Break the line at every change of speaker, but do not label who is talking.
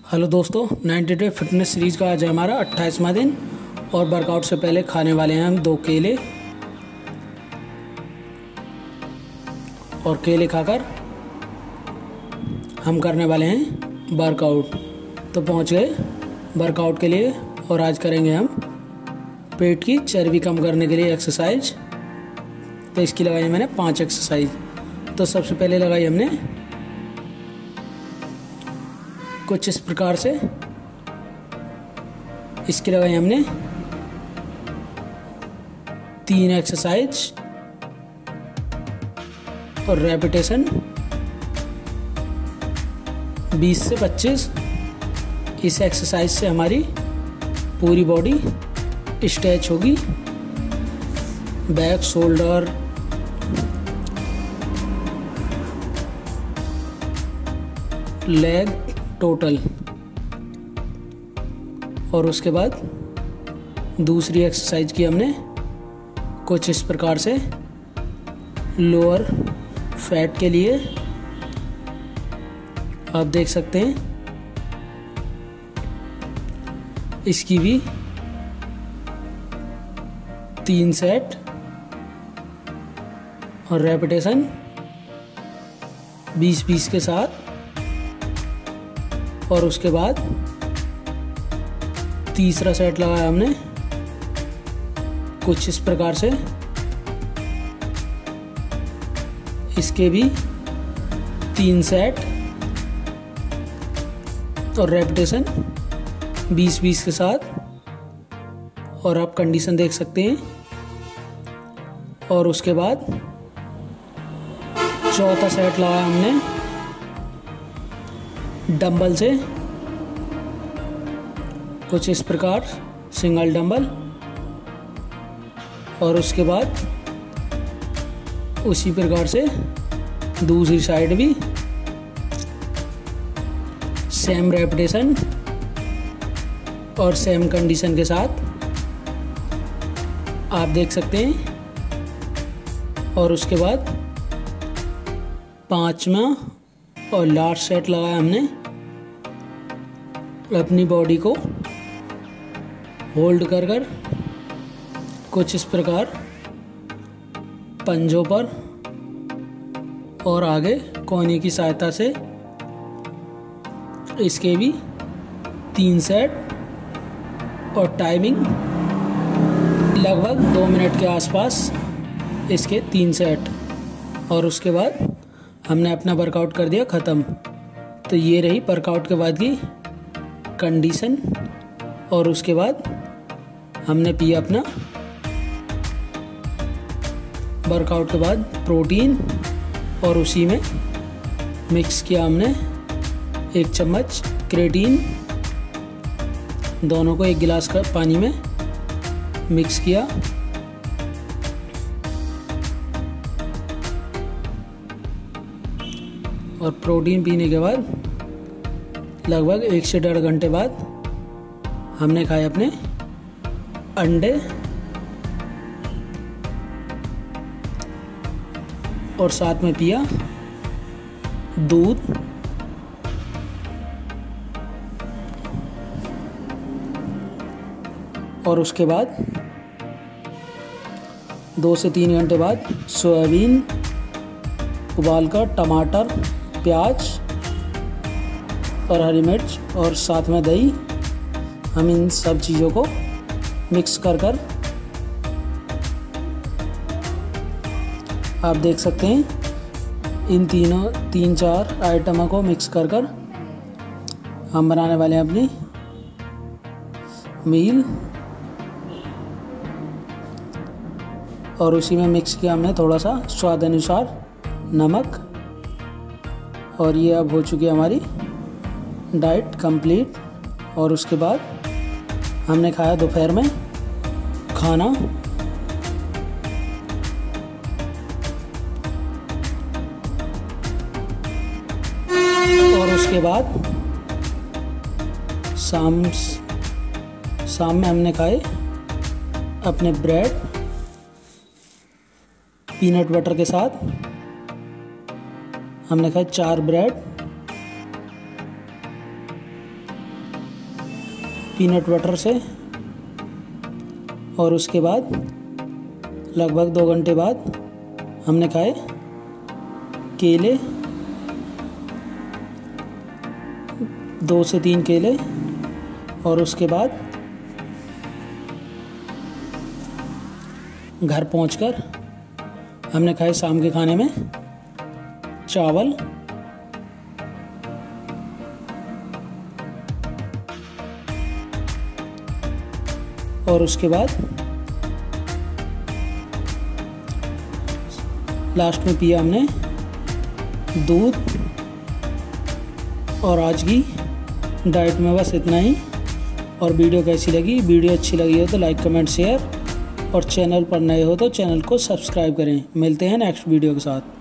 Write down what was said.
Hello दोस्तों, 90 day fitness series का आज है हमारा 28वां दिन और वर्कआउट से पहले खाने वाले हैं हम 2 केले और केले खाकर हम करने वाले हैं वर्कआउट। तो पहुंच गए वर्कआउट के लिए और आज करेंगे हम पेट की चर्बी कम करने के लिए एक्सरसाइज। तो इसकी लगाई मैंने 5 एक्सरसाइज। तो सबसे पहले लगाई हमने कुछ इस प्रकार से, इसकी लगाई हमने 3 एक्सरसाइज और रेपिटेशन 20 से 25। इस एक्सरसाइज से हमारी पूरी बॉडी स्ट्रेच होगी, बैक, शोल्डर, लेग टोटल। और उसके बाद दूसरी एक्सरसाइज की हमने कुछ इस प्रकार से लोअर फैट के लिए, आप देख सकते हैं। इसकी भी 3 सेट और रेपिटेशन 20-20 के साथ। और उसके बाद तीसरा सेट लगाया हमने कुछ इस प्रकार से, इसके भी 3 सेट और रेपिटेशन 20-20 के साथ। और आप कंडीशन देख सकते हैं। और उसके बाद चौथा सेट लगाया हमने डंबल से, कुछ इस प्रकार सिंगल डंबल। और उसके बाद उसी प्रकार से दूसरी साइड भी सेम रेपिटेशन और सेम कंडीशन के साथ, आप देख सकते हैं। और उसके बाद 5वां और लास्ट सेट लगाया हमने अपनी बॉडी को होल्ड कर कुछ इस प्रकार पंजों पर और आगे कोहनी की सहायता से, इसके भी 3 सेट और टाइमिंग लगभग 2 मिनट के आसपास, इसके 3 सेट। और उसके बाद हमने अपना वर्कआउट कर दिया ख़त्म। तो ये रही वर्कआउट के बाद की कंडीशन। और उसके बाद हमने पिया अपना वर्कआउट के बाद प्रोटीन, और उसी में मिक्स किया हमने 1 चम्मच क्रेटीन। दोनों को 1 गिलास का पानी में मिक्स किया। और प्रोटीन पीने के बाद लगभग 1 से 1.5 घंटे बाद हमने खाए अपने अंडे और साथ में पिया दूध। और उसके बाद 2 से 3 घंटे बाद सोयाबीन उबालकर, टमाटर, प्याज और हरी मिर्च और साथ में दही, हम इन सब चीज़ों को मिक्स कर आप देख सकते हैं। इन 3-4 आइटमों को मिक्स कर हम बनाने वाले हैं अपनी मील। और उसी में मिक्स किया हमने थोड़ा सा स्वाद अनुसार नमक। और ये अब हो चुकी है हमारी डाइट कंप्लीट। और उसके बाद हमने खाया दोपहर में खाना। और उसके बाद शाम में हमने खाए अपने ब्रेड पीनट बटर के साथ। हमने खाए 4 ब्रेड पीनट बटर से। और उसके बाद लगभग 2 घंटे बाद हमने खाए केले, 2 से 3 केले। और उसके बाद घर पहुंचकर हमने खाए शाम के खाने में चावल, और उसके बाद लास्ट में पिया हमने दूध। और आज की डाइट में बस इतना ही। और वीडियो कैसी लगी? वीडियो अच्छी लगी हो तो लाइक, कमेंट, शेयर, और चैनल पर नए हो तो चैनल को सब्सक्राइब करें। मिलते हैं नेक्स्ट वीडियो के साथ।